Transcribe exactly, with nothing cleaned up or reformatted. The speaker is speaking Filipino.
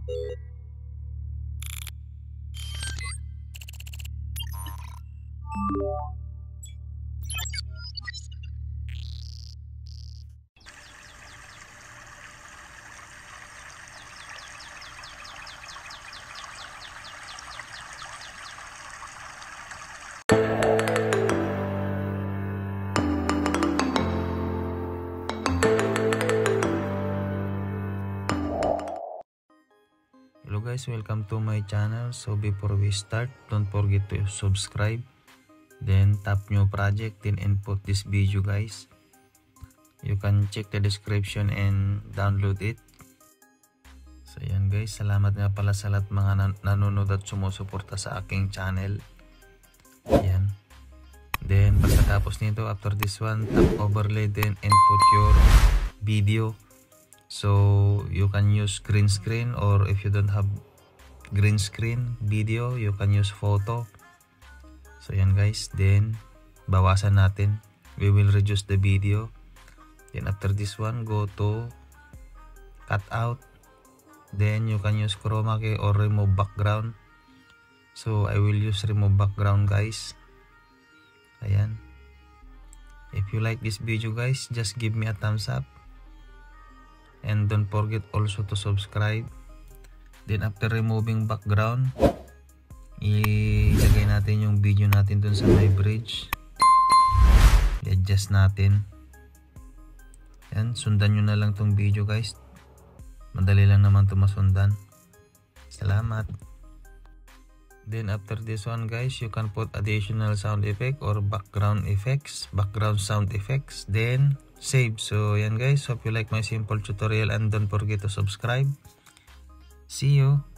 Hello guys, welcome to my channel. So before we start, don't forget to subscribe, then tap new project, then input this video guys. You can check the description and download it. So yan guys, salamat nga pala sa lahat mga nan nanonood at sumusuporta sa aking channel. Yan. Then pagkatapos nito, after this one, tap overlay, then input your video. So you can use green screen, or if you don't have green screen video, you can use photo. So yan guys, then bawasan natin. We will reduce the video. Then after this one, go to cut out. Then you can use chroma key or remove background. So I will use remove background guys. Ayan. If you like this video guys, just give me a thumbs up. And don't forget also to subscribe. Then after removing background, ilagay natin yung video natin dun sa my bridge. I-adjust natin. Yan, sundan nyo na lang tong video guys. Madali lang naman ito masundan. Salamat. Then after this one guys, you can put additional sound effect or background effects, background sound effects, then save. So yan guys, hope you like my simple tutorial and don't forget to subscribe. See you.